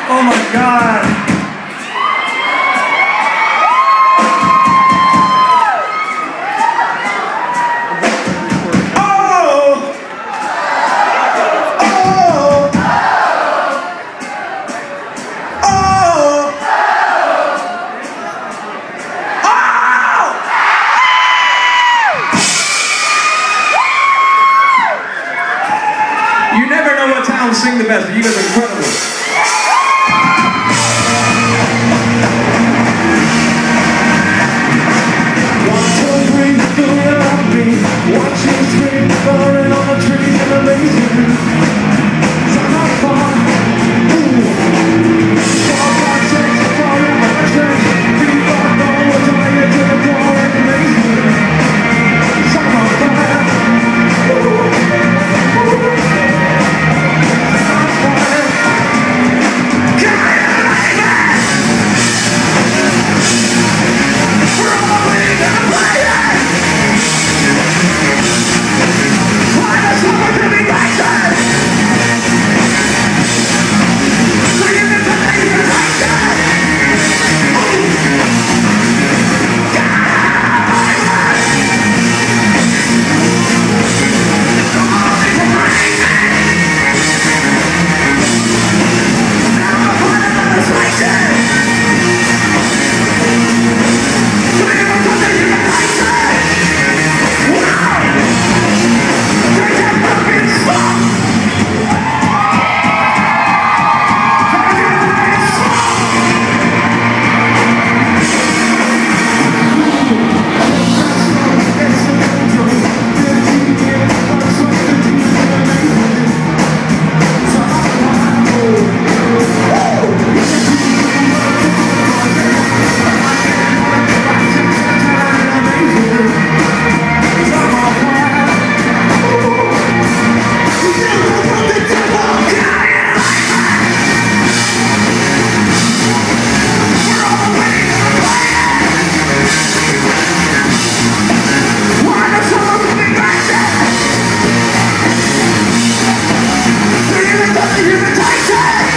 Oh my God. You never know what towns sing the best, but you guys are incredible. One, two, three, do you love me? 1, 2, 3, burning on a tree and amazing. Son of fun. Ooh. 4, 5, 6, 4, 5, 6. People know what's related to the door and amazing. Son of fun. You're the Titan!